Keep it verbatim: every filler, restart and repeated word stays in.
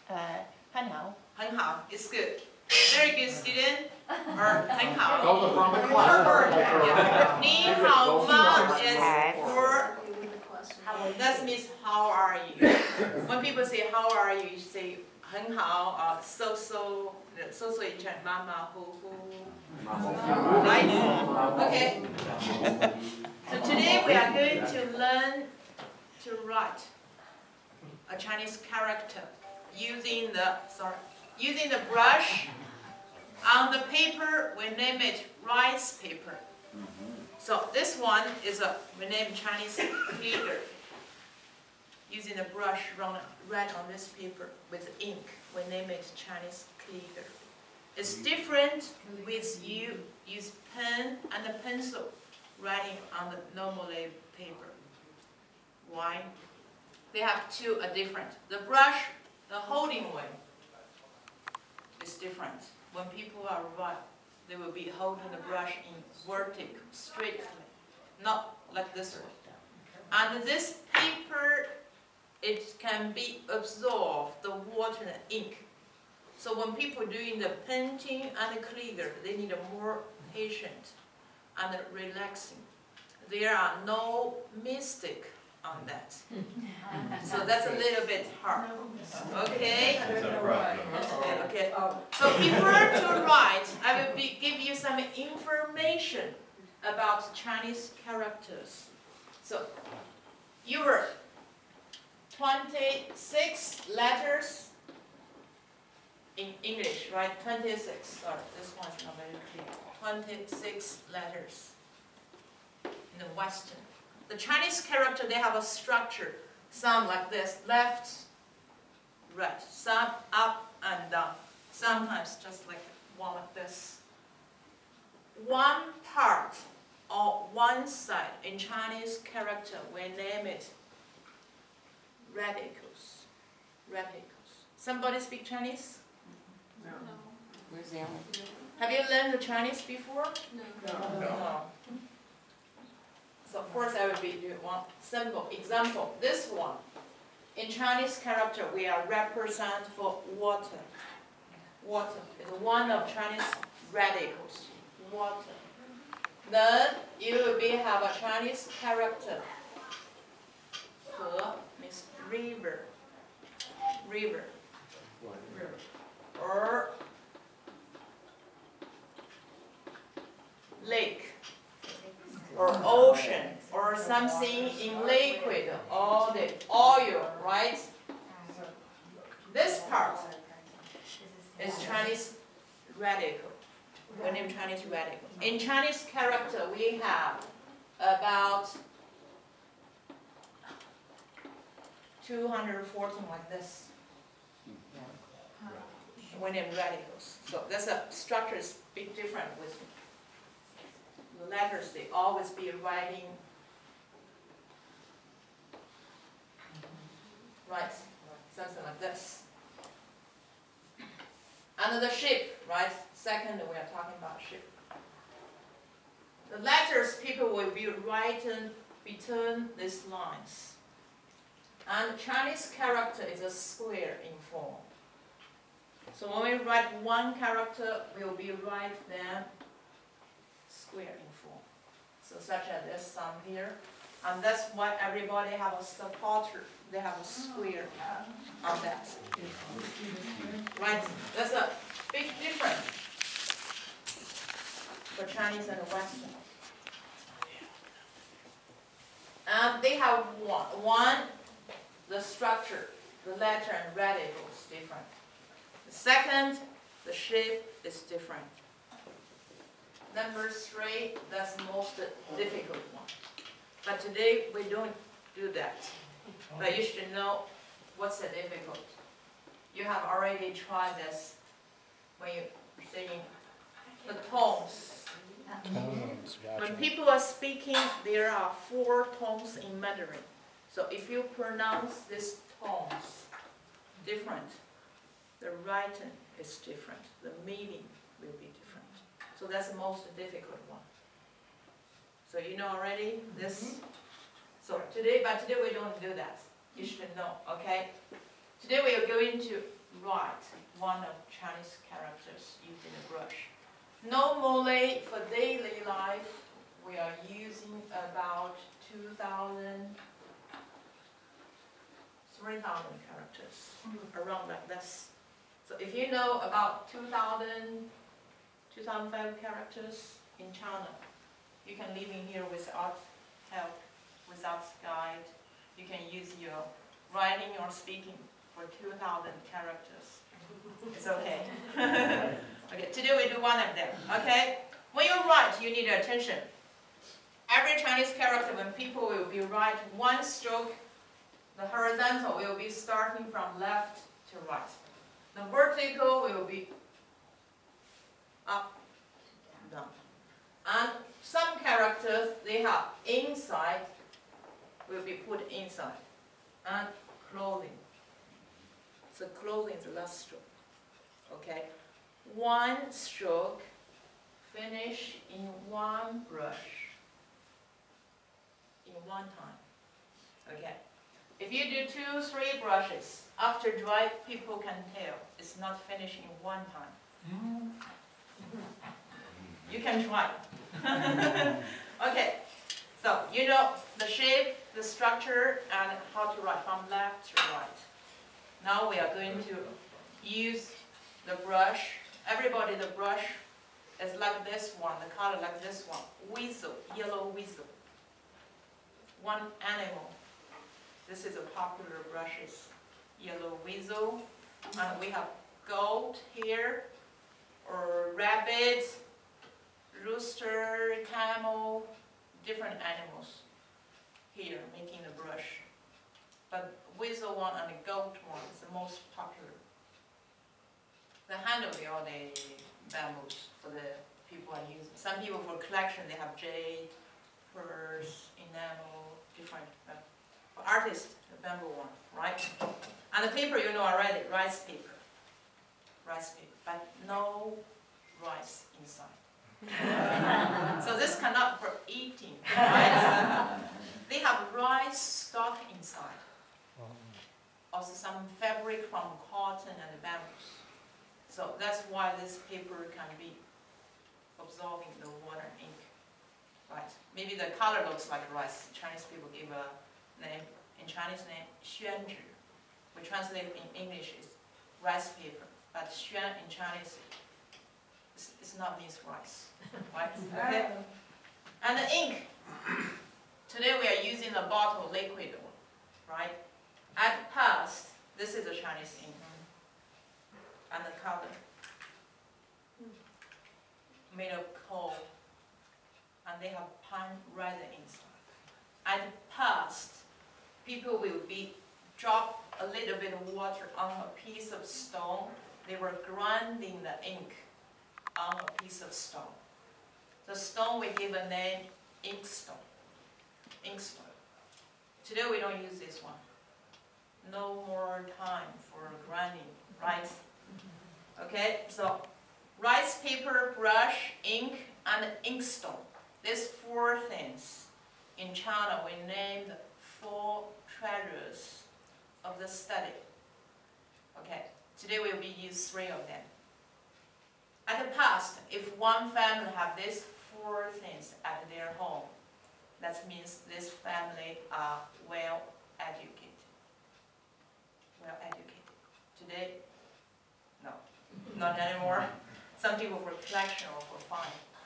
呃，很好。 很好 is good. Very good student. Or 很好. Those are from the class. Yeah. 你好吗 is for, that means how are you. When people say how are you, you say 很好 or so so, so so in Chinese, mama, who, who. Right? Okay. So today we are going to learn to write a Chinese character using the, sorry, using the brush. On the paper, we name it rice paper. So this one is a, we name Chinese calligraphy. Using the brush run, right on this paper with ink, we name it Chinese calligraphy. It's different with you use pen and a pencil writing on the normal paper. Why? They have two are different. The brush, the holding way is different. When people are writing, they will be holding the brush in vertical, straightly, not like this one. And this paper, it can be absorbed the water and ink. So when people doing the painting and the calligraphy, they need a more patient and relaxing. There are no mistake on that. So that's a little bit hard. Okay? Okay. So before to write, I will be, give you some information about Chinese characters. So your twenty-six letters in English, right? twenty-six. Sorry, this one's not very clear. twenty-six letters in the Western. The Chinese character, they have a structure. Some like this, left, right. Some up and down. Sometimes just like one like this. One part or one side in Chinese character, we name it radicals. Radicals. Somebody speak Chinese? No. Where's the other? Have you learned the Chinese before? No. No. no. So first I will be doing one simple example. This one, in Chinese character, we are represent for water. Water is one of Chinese radicals. Water. Then you will be have a Chinese character. He means river. River. River. Or lake. Or ocean, or something in liquid, or the oil, right? This part is Chinese radical. We name Chinese radical. In Chinese character, we have about two hundred fourteen like this. We name radicals. So that's a structure is a bit different with the letters, they always be writing right, something like this. And the shape, right? Second, we are talking about shape. The letters people will be writing between these lines. And Chinese character is a square in form. So when we write one character, we will be write them square in form. So such as this sum here. And that's why everybody have a supporter. They have a square on that. Right? That's a big difference for Chinese and Western. And they have one, one, the structure, the letter and radical is different. The second, the shape is different. Number three, that's the most difficult one. But today we don't do that. But you should know what's the difficult. You have already tried this when you're saying the tones. Tones, gotcha. When people are speaking, there are four tones in Mandarin. So if you pronounce these tones different, the writing is different. The meaning will be different. So that's the most difficult one. So you know already this? So today, but today we don't do that. You should know, okay? Today we are going to write one of Chinese characters using a brush. Normally, for daily life, we are using about two thousand, three thousand characters, around like this. So if you know about two thousand, two thousand five characters in China, you can live in here without help, without guide. You can use your writing or speaking for two thousand characters. It's okay. Okay, today we do one of them, okay? When you write, you need attention. Every Chinese character, when people will be write one stroke, the horizontal will be starting from left to right. The vertical will be up, down. And some characters, they have inside, will be put inside. And clothing. So clothing is the last stroke. Okay? One stroke, finish in one brush. In one time. Okay? If you do two, three brushes, after dry, people can tell it's not finished in one time. You can try. Okay, so you know the shape, the structure, and how to write from left to right. Now we are going to use the brush. Everybody, the brush is like this one, the color like this one. Weasel, yellow weasel. One animal. This is a popular brushes, yellow weasel. And we have goat here, or rabbit, rooster, camel, different animals here making the brush. But weasel one and the goat one is the most popular. The handle we all the bamboos for the people are using. Some people for collection they have jade, pearls, enamel, different. Uh, for artists, the bamboo one, right? And the paper you know already, rice paper. Rice paper, but no rice inside. So this cannot for eating, right? They have rice stock inside. Also some fabric from cotton and bamboos. So that's why this paper can be absorbing the water and ink. Right? Maybe the color looks like rice. Chinese people give a name, in Chinese name, Xian. We translate it in English is rice paper. But Xian in Chinese, it's, it's not means rice. Right? Okay? And the ink. Today we are using a bottle liquid one. Right? At past, this is a Chinese ink. And the color made of coal, and they have pine resin inside. At past, people will be drop a little bit of water on a piece of stone. They were grinding the ink on a piece of stone. The stone we give a name inkstone. Inkstone. Today we don't use this one. No more time for grinding, right? Okay, so rice paper, brush, ink, and inkstone. These four things in China we named four treasures of the study. Okay, today we will use three of them. At the past, if one family have these four things at their home, that means this family are well educated. Well educated. Today, no. Not anymore. Some people for collection or for fun.